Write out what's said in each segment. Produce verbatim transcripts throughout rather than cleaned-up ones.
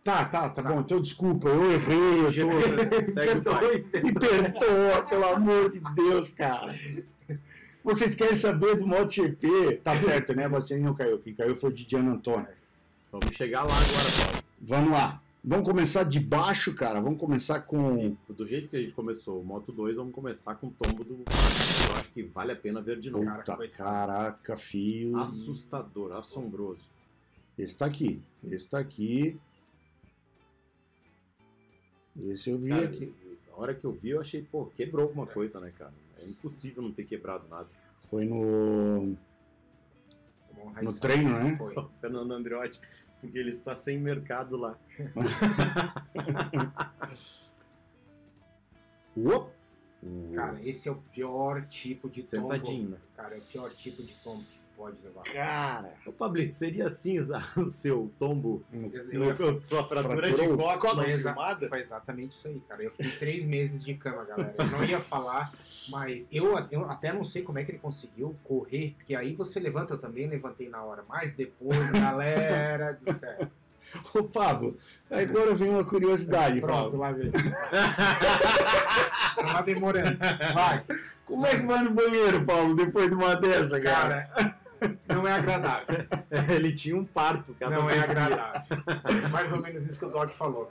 Tá, tá, tá bom. Então, desculpa, eu errei. Eu tô... Segue o pai. Me perdoa, pelo amor de Deus, cara. Vocês querem saber do MotoGP? Tá certo, né? Você não caiu. Quem caiu foi o Didiano Antônio. Vamos chegar lá agora, Paulo. Vamos lá. Vamos começar de baixo, cara. Vamos começar com... Do jeito que a gente começou o Moto dois, vamos começar com o tombo do... Eu acho que vale a pena ver de novo. Puta, caraca, fio. Assustador, assombroso. Esse tá aqui. Esse tá aqui. Esse eu vi Cara, aqui. A hora que eu vi, eu achei, pô, quebrou alguma coisa, né, cara? É impossível não ter quebrado nada. Foi no... No treino, né? Foi. O Fernando Andreotti, porque ele está sem mercado lá. Uop. Cara, esse é o pior tipo de tombo. Sentadinho, né? Cara, é o pior tipo de tombo que pode levar. Cara! Ô, Pablito, seria assim usar o seu tombo, Eu ia- no, sua fratura de Fraturou o cox Foi, na exa- queimada? foi exatamente isso aí, cara. Eu fiquei três meses de cama, galera. Eu não ia falar, mas eu, eu até não sei como é que ele conseguiu correr, porque aí você levanta, eu também levantei na hora, mas depois, galera do céu. Ô, Pablo, agora vem uma curiosidade, Pronto, Pablo. lá vem. Tá demorando. Vai. Como é que vai no banheiro, Pablo, depois de uma dessa, cara? Cara, não é agradável. Ele tinha um parto, cada Não é vez que ia. agradável. É mais ou menos isso que o Doc falou.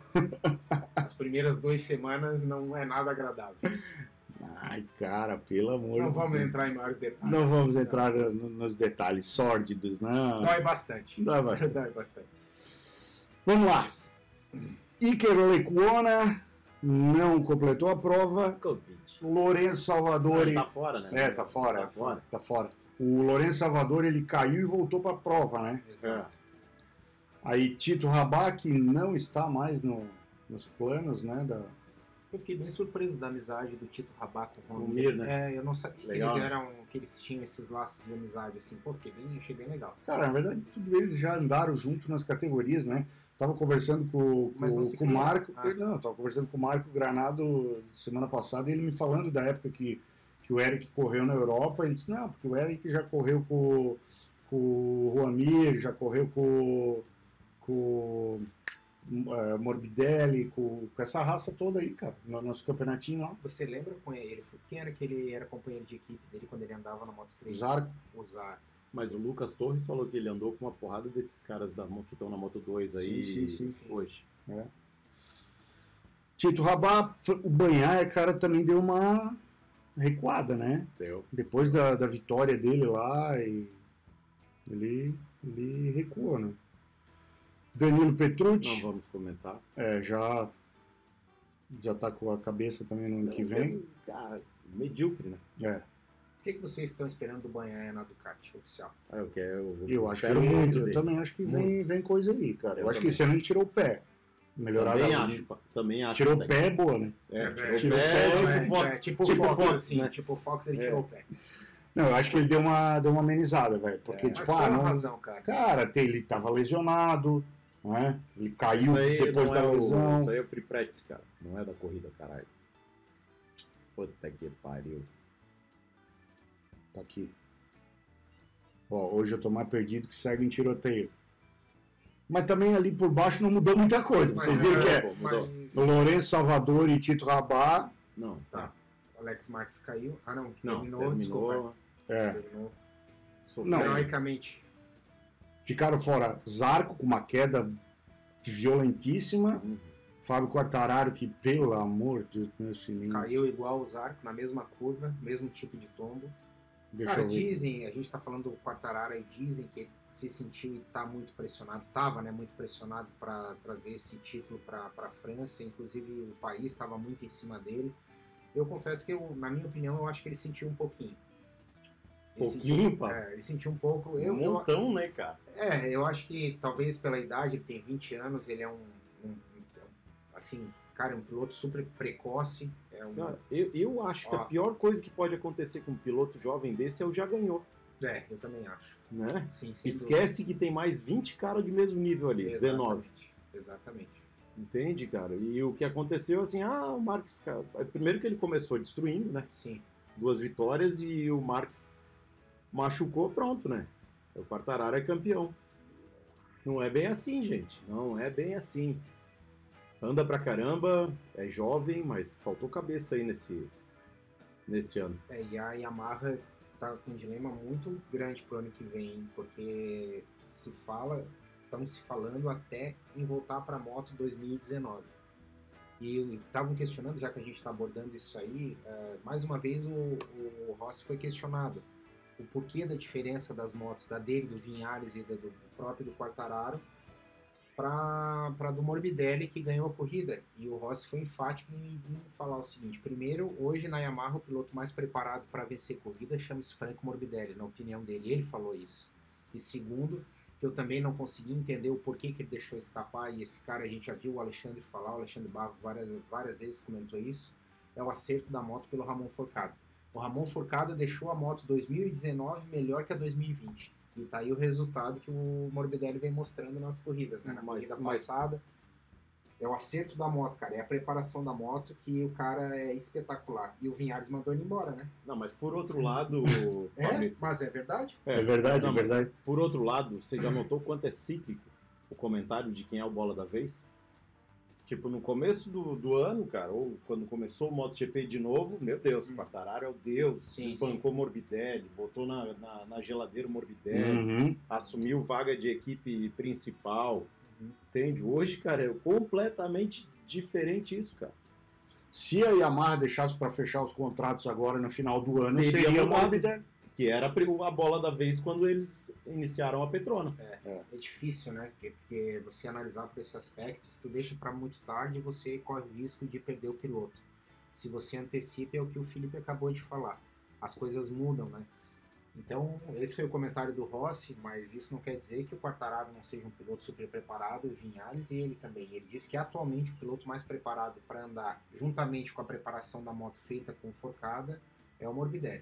As primeiras duas semanas não é nada agradável. Ai, cara, pelo amor Não de vamos Deus. entrar em maiores detalhes. Não vamos entrar no- nos detalhes sórdidos, não. Dói bastante. Dói bastante. Dói bastante. Vamos lá. Iker Lecuona não completou a prova. Covid. Lourenço Salvador... Ele tá fora, né? É, tá fora. Tá fora. Tá fora. O Lourenço Salvador, ele caiu e voltou para a prova, né? Exato. Aí Tito Rabat, que não está mais no, nos planos, né? Da... Eu fiquei bem surpreso da amizade do Tito Rabat com o Com o Romir, Mir, né? É, eu não sabia Legal, que né? eles eram, que eles tinham esses laços de amizade, assim. Pô, fiquei bem, achei bem legal. Cara, na verdade, tudo eles já andaram junto nas categorias, né? Tava conversando com, Mas com, não se com o cria. Marco. Ah. Não, eu tava conversando com o Marco Granado semana passada e ele me falando da época que, que o Eric correu na Europa. Ele disse, não, porque o Eric já correu com, com o Juamir, já correu com o uh, Morbidelli, com, com essa raça toda aí, cara, no nosso campeonatinho lá. Você lembra com ele? Quem era que ele era companheiro de equipe dele quando ele andava na Moto três? Zarco. O Zarco. Mas o Lucas Torres falou que ele andou com uma porrada desses caras da, que estão na Moto dois aí Sim, sim, sim. hoje. É. Tito Rabat, o Banhaia, cara, também deu uma recuada, né? Deu. Depois da, da vitória dele lá, e ele, ele recuou, né? Danilo Não Petrucci, vamos comentar. é, já, já tá com a cabeça também no ano que vem. Cara, medíocre, né? É, O que, que vocês estão esperando do Banhaia na Ducati oficial? Ah, eu, quero, eu, eu acho que espero ele- muito eu dele. também acho que vem, vem coisa aí, cara. Eu, Eu acho que também. esse ano ele tirou o pé. Melhorar Também a- acho, pa- também acho. Tirou que o tem. pé é boa, né? É, É, tirou o é, pé, é, tipo é, Fox. é, tipo, tipo Fox, Fox, assim. né? Tipo Fox, ele É. tirou o pé. Não, eu acho que ele deu uma, deu uma amenizada, velho. Porque, É, mas tipo, qual ah, a não, razão, cara? cara, tem- ele tava lesionado, né? Ele caiu Isso aí depois não da é o- lesão. Isso aí é o free practice, cara. Não é da corrida, caralho. Puta que pariu. Tá aqui. Ó, hoje eu tô mais perdido que segue em tiroteio. Mas também ali por baixo não mudou muita coisa. Mas Vocês viram é, que é pô, mudou. Mas... o Lourenço Salvador e Tito Rabat. Não, Tá. O Alex Marques caiu. Ah, não. não, Terminou, desculpa. terminou, É, Terminou. sofreu. Não. Heroicamente. ficaram fora Zarco com uma queda violentíssima. Uhum. Fábio Quartararo, que pelo amor de Deus, meu filhinho. Caiu igual o Zarco, na mesma curva, mesmo tipo de tombo. Deixa Cara, eu ver. dizem, a gente tá falando do Quartararo e dizem que ele se sentiu e tá muito pressionado, tava, né, muito pressionado para trazer esse título para a França, inclusive o país estava muito em cima dele. Eu confesso que, eu, na minha opinião, eu acho que ele sentiu um pouquinho. Ele Pouquinho, sentiu, pá? É, ele sentiu um pouco. Eu, Um eu, montão, né, cara? é, eu acho que talvez pela idade, ele tem vinte anos, ele é um, um- um- assim, cara, um piloto super precoce. É um, Cara, eu, eu acho que Ó. a pior coisa que pode acontecer com um piloto jovem desse é o já ganhou, é, eu também acho. né? Sim, sem Esquece que tem mais vinte caras de mesmo nível ali, dúvida. dezenove. Exatamente. Exatamente. Entende, cara? E o que aconteceu, assim, ah, o Marques, cara, primeiro que ele começou destruindo, né? Sim. Duas vitórias e o Marques machucou, pronto, né? O Quartararo é campeão. Não é bem assim, gente. Não é bem assim. Anda pra caramba, é jovem, mas faltou cabeça aí nesse, nesse ano. É, e a Yamaha tá com um dilema muito grande pro ano que vem, porque se fala, estão se falando até em voltar para a moto dois mil e dezenove. E estavam questionando, já que a gente está abordando isso aí, uh, mais uma vez o, o Rossi foi questionado o porquê da diferença das motos, da dele, do Vinhares e da, do próprio do Quartararo, para do Morbidelli, que ganhou a corrida. E o Rossi foi enfático em, em falar o seguinte: primeiro, hoje na Yamaha o piloto mais preparado para vencer corrida chama-se Franco Morbidelli, na opinião dele, ele falou isso. E segundo, que eu também não consegui entender o porquê que ele deixou escapar, e esse cara a gente já viu o Alexandre falar, o Alexandre Barros várias, várias vezes comentou isso, é o acerto da moto pelo Ramon Forcada. O Ramon Forcada deixou a moto dois mil e dezenove melhor que a dois mil e vinte. E tá aí o resultado que o Morbidelli vem mostrando nas corridas, né? Na Mas- corrida mas- passada. É o acerto da moto, cara. É a preparação da moto que o cara é espetacular. E o Vinhares mandou ele embora, né? Não, mas por outro lado... É, Fábio, mas é verdade. É verdade, não, é mas verdade. Por outro lado, você já notou quanto é cíclico o comentário de quem é o bola da vez? Tipo, no começo do, do ano, cara, ou quando começou o MotoGP de novo, meu Deus, Hum. Quartararo é o Deus, Sim, desbancou Morbidelli, botou na, na, na geladeira o Morbidelli, Uhum. assumiu vaga de equipe principal, Uhum. entende? Hoje, cara, é completamente diferente isso, cara. Se a Yamaha deixasse para fechar os contratos agora no final do ano, Teria seria o mudado. Morbidelli. Que era a pri- a bola da vez quando eles iniciaram a Petronas. É, É. é difícil, né? Porque, porque você analisar por esse aspecto, se tu deixa para muito tarde, você corre o risco de perder o piloto. Se você antecipa, é o que o Felipe acabou de falar. As coisas mudam, né? Então, esse foi o comentário do Rossi, mas isso não quer dizer que o Quartararo não seja um piloto super preparado, o Vinhares e ele também. Ele disse que atualmente o piloto mais preparado para andar, juntamente com a preparação da moto feita com forcada, é o Morbidelli.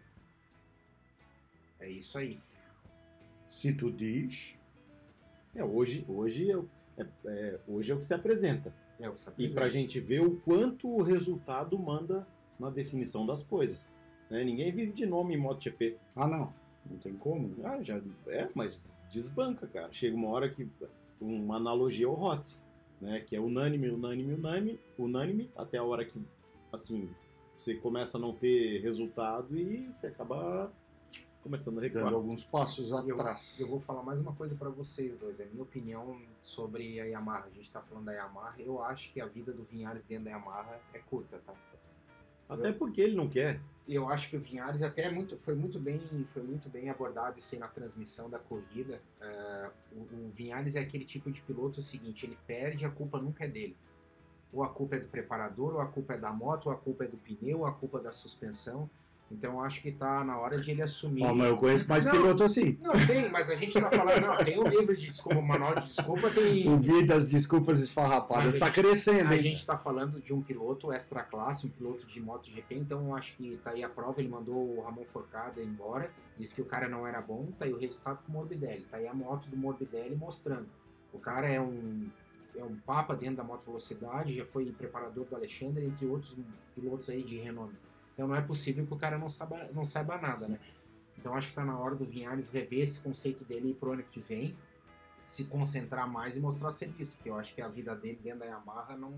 É isso aí. Se tu diz. É, hoje, hoje, é, o- é- é- hoje é o que se apresenta. É o que se E apresenta. pra gente ver o quanto o resultado manda na definição das coisas. Né? Ninguém vive de nome em MotoGP. Ah, não. Não tem como. né? Ah, já, é, mas desbanca, cara. Chega uma hora que uma analogia ao Rossi, né? Que é unânime, unânime, unânime, unânime, até a hora que, assim, você começa a não ter resultado e você acaba começando a recuar. Dando alguns passos E eu, atrás. eu vou falar mais uma coisa para vocês dois. É a minha opinião sobre a Yamaha. A gente tá falando da Yamaha. Eu acho que a vida do Vinhares dentro da Yamaha é curta, tá? Até porque ele não quer. Eu acho que o Vinhares até é muito, foi, muito bem, foi muito bem abordado isso aí na transmissão da corrida. É, o, o Vinhares é aquele tipo de piloto, é o seguinte, ele perde, a culpa nunca é dele. Ou a culpa é do preparador, ou a culpa é da moto, ou a culpa é do pneu, ou a culpa é da suspensão. Então eu acho que tá na hora de ele assumir. Ó, mas eu conheço mais Não. piloto assim. Não, tem, mas a gente tá falando, não, tem um livro de desculpa, um manual de desculpa, tem... O guia das desculpas esfarrapadas Mas a tá gente- crescendo, A hein? gente está falando de um piloto extra classe, um piloto de MotoGP, então eu acho que tá aí a prova, ele mandou o Ramon Forcada embora, disse que o cara não era bom, tá aí o resultado com o Morbidelli, tá aí a moto do Morbidelli mostrando. O cara é um, é um papa dentro da moto velocidade, já foi preparador do Alexandre, entre outros pilotos aí de renome. Então não é possível que o cara não saiba, não saiba nada, né? Então acho que tá na hora do Vinhares rever esse conceito dele pro ano que vem, se concentrar mais e mostrar serviço, porque eu acho que a vida dele dentro da Yamaha não...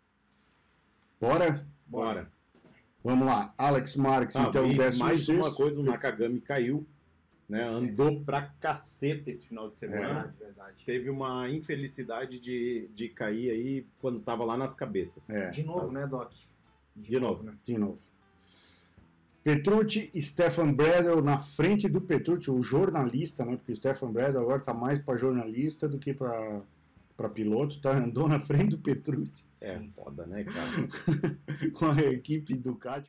Bora? Bora. Vamos lá. Alex Marques, Ah, então, e décimo mais sexto. uma coisa, o Nakagami caiu, né? Andou pra caceta esse final de semana. Verdade, verdade. Teve uma infelicidade de, de cair aí quando tava lá nas cabeças. É, De novo, né, Doc? De novo. né? de novo. Petrucci e Stefan Bradl na frente do Petrucci, o jornalista, né? Porque o Stefan Bradl agora tá mais para jornalista do que para para piloto, tá? Andou na frente do Petrucci É Sim. foda, né, cara? com a equipe Ducati.